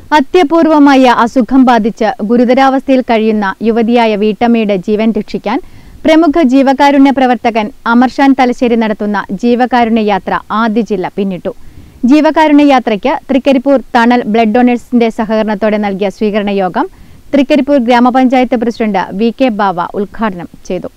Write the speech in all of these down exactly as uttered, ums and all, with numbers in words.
അത്യപൂർവമായ അസുഖം ബാധിച്ച് ഗുരുതരാവസ്ഥയിൽ കഴിയുന്ന യുവതിയായ വീട്ടമ്മയുടെ ജീവൻ രക്ഷിക്കാൻ പ്രമുഖ ജീവകാരുണ്യ പ്രവർത്തകൻ അമർഷാൻ തലശ്ശേരി നടത്തുന്ന ജീവകാരുണ്യ യാത്ര ആദ്യ ജില്ല പിന്നിട്ടു. ജീവകാരുണ്യ യാത്രയ്ക്ക് തൃക്കരിപ്പൂർ തണൽ ബ്ലഡ് ഡൊണേഴ്സിന്റെ സഹകരണത്തോടെ നൽകിയ സ്വീകരണ യോഗം തൃക്കരിപ്പൂർ ഗ്രാമപഞ്ചായത്ത് പ്രസിഡന്റ് വി കെ ബാവ ഉദ്ഘാടനം ചെയ്തു.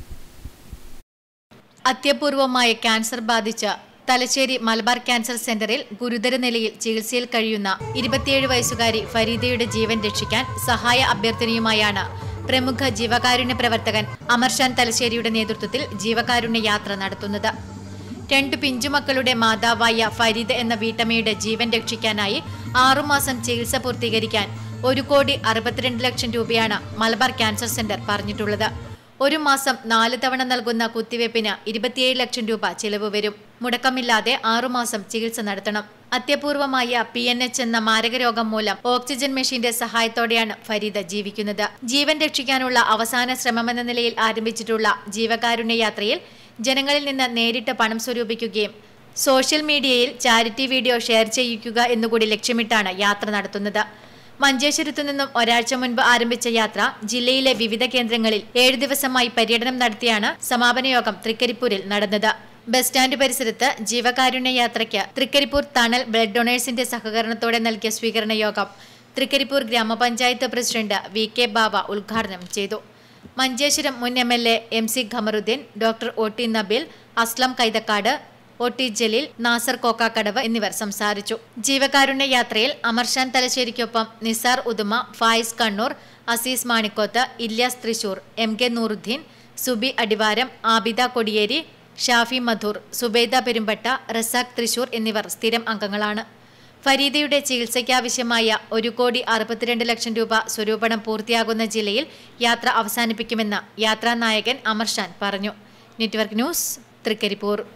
അത്യപൂർവമായ ക്യാൻസർ ബാധിച്ച തലശ്ശേരി മലബാർ ക്യാൻസർ സെന്ററിൽ ഗുരുതര നിലയിൽ ചികിത്സയിൽ കഴിയുന്ന ഇരുപത്തിയേഴ് വയസ്സുകാരി ഫരീദയുടെ ജീവൻ രക്ഷിക്കാൻ സഹായ അഭ്യർത്ഥനയുമായാണ് പ്രമുഖ ജീവകാരുണ്യ പ്രവർത്തകൻ അമർഷാൻ തലശ്ശേരിയുടെ നേതൃത്വത്തിൽ ജീവകാരുണ്യ യാത്ര നടത്തുന്നത്. രണ്ടു പിഞ്ചുമക്കളുടെ മാതാവായ ഫരീദ എന്ന വീട്ടമ്മയുടെ ജീവൻ രക്ഷിക്കാനായി ആറുമാസം ചികിത്സ പൂർത്തീകരിക്കാൻ ഒരു കോടി അറുപത്തിരണ്ട് ലക്ഷം രൂപയാണ് മലബാർ ക്യാൻസർ സെന്റർ പറഞ്ഞിട്ടുള്ളത്. ഒരു മാസം നാല് തവണ നൽകുന്ന കുത്തിവയ്പ്പിന് ഇരുപത്തിയേഴ് ലക്ഷം രൂപ ചിലവ് വരും. മുടക്കമില്ലാതെ ആറുമാസം ചികിത്സ നടത്തണം. അത്യപൂർവമായ പി എൻ എച്ച് എന്ന മാരകരോഗം മൂലം ഓക്സിജൻ മെഷീന്റെ സഹായത്തോടെയാണ് ഫരീദ ജീവിക്കുന്നത്. ജീവൻ രക്ഷിക്കാനുള്ള അവസാന ശ്രമമെന്ന നിലയിൽ ആരംഭിച്ചിട്ടുള്ള ജീവകാരുണ്യ യാത്രയിൽ ജനങ്ങളിൽ നിന്ന് നേരിട്ട് പണം സ്വരൂപിക്കുകയും സോഷ്യൽ മീഡിയയിൽ ചാരിറ്റി വീഡിയോ ഷെയർ ചെയ്യിക്കുക എന്നുകൂടി ലക്ഷ്യമിട്ടാണ് യാത്ര നടത്തുന്നത്. മഞ്ചേശ്വരത്തു നിന്നും ഒരാഴ്ച മുൻപ് ആരംഭിച്ച യാത്ര ജില്ലയിലെ വിവിധ കേന്ദ്രങ്ങളിൽ ഏഴു ദിവസമായി പര്യടനം നടത്തിയാണ് സമാപന യോഗം തൃക്കരിപ്പൂരിൽ നടന്നത്. ബസ് സ്റ്റാൻഡ് പരിസരത്ത് ജീവകാരുണ്യ യാത്രയ്ക്ക് തൃക്കരിപ്പൂർ തണൽ ബ്ലഡ് ഡൊണേഴ്സിന്റെ സഹകരണത്തോടെ നൽകിയ സ്വീകരണ യോഗം തൃക്കരിപ്പൂർ ഗ്രാമപഞ്ചായത്ത് പ്രസിഡന്റ് വി കെ ബാവ ഉദ്ഘാടനം ചെയ്തു. മഞ്ചേശ്വരം മുൻ M L A M C Kamaruddin, doctor O T Nabeel, Aslam Kaithakkad, O T Jaleel, Nasar Kokkakadav എന്നിവർ സംസാരിച്ചു. ജീവകാരുണ്യ യാത്രയിൽ അമർഷാൻ തലശ്ശേരിക്കൊപ്പം നിസാർ ഉദുമ, ഫായിസ് കണ്ണൂർ, അസീസ് മാണിക്കോത്ത്, ഇല്യാസ് തൃശൂർ, എം കെ നൂറുദ്ദീൻ, സുബി അടിവാരം, ആബിദ കൊടിയേരി, ഷാഫി മധൂർ, സുബൈദ പെരുമ്പട്ട, റസാഖ് തൃശൂർ എന്നിവർ സ്ഥിരം അംഗങ്ങളാണ്. ഫരീദയുടെ ചികിത്സയ്ക്കാവശ്യമായ ഒരു കോടി അറുപത്തിരണ്ട് ലക്ഷം രൂപ സ്വരൂപണം പൂർത്തിയാകുന്ന ജില്ലയിൽ യാത്ര അവസാനിപ്പിക്കുമെന്ന് യാത്രാ നായകൻ അമർഷാൻ പറഞ്ഞു. Network news, Trikaripur.